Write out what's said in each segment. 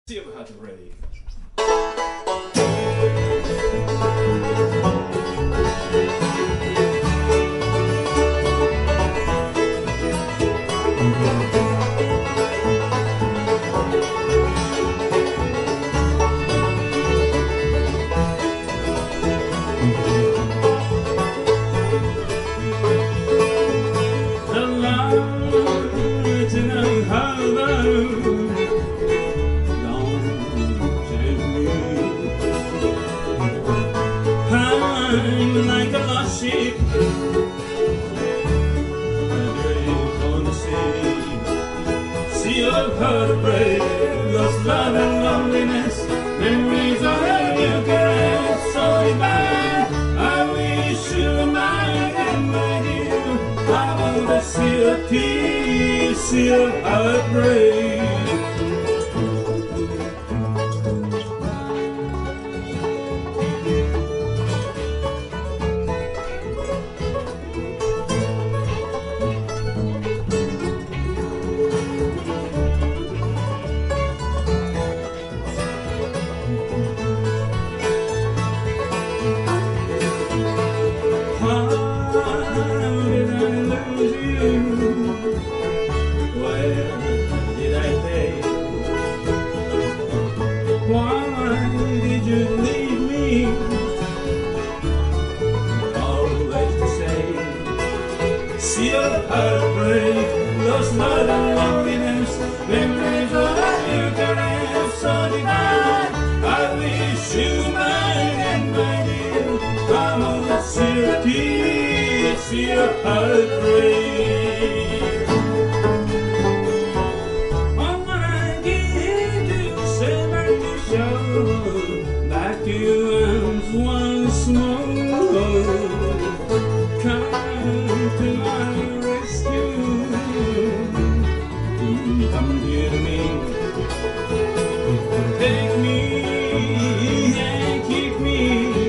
See if we have it ready. Like a lost sheep, adrift on the sea of heartbreak, lost love and loneliness, memories of you caress so divine. I wish you were mine again, my dear. I want to see a tear, sea of heartbreak. Why did you leave me? Always the same. Sea of heartbreak, lost love and loneliness, memories of you caress so divine. I wish you mine and my dear. I'm on the sea of tears, sea of heartbreak. Back to your arms once more. Come to my rescue. Come here to me. Take me and keep me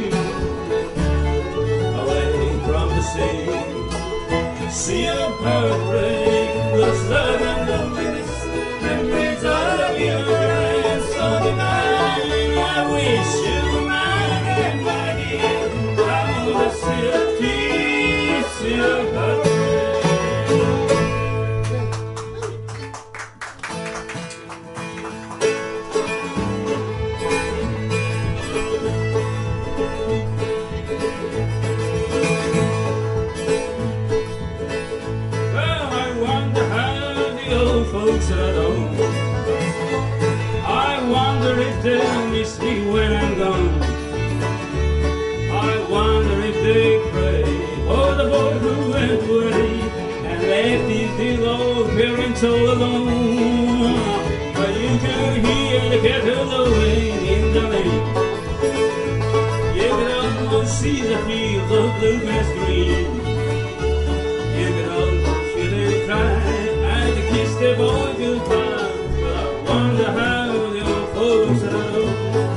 away from the sea of heartbreak, lost love and loneliness, memories of you and so divine. I wish you were mine and my dear. I want to see a tear, see a heartbreak. Well, I wonder how the old folks are done. I wonder if they'll miss me when I'm gone. I wonder if they pray for the boy who went away and left his dear old parents all alone. But you could hear the cattle lowing in the lane. You could almost see the fields of bluegrass green. You could almost feel them cry as they kiss their boy goodbye. But I wonder how the old folks are alone.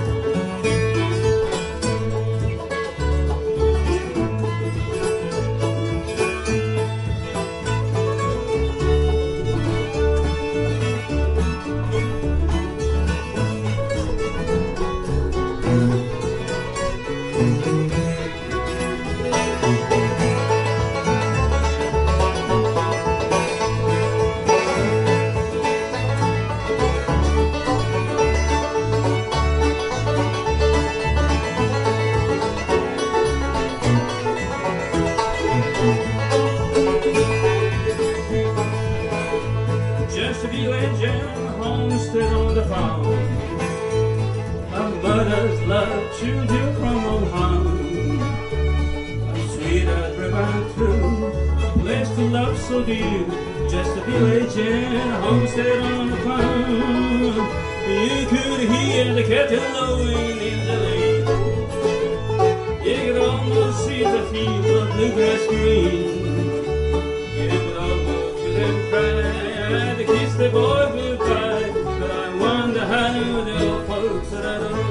Just a village and a homestead on the farm. A mother's love, children from all home. A sweetheart river through, a place to love so dear. Just a village and a homestead on the farm. You could hear the cattle lowing in the lane. You could almost see the fields of bluegrass green. You could almost feel them cry to kiss the boy goodbye. But I wonder how the old folks are done.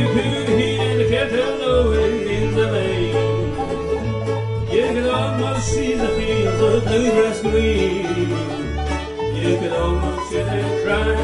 put the heat in the kettle low in the lane. You could almost see the fields of bluegrass green. You could almost hear them crying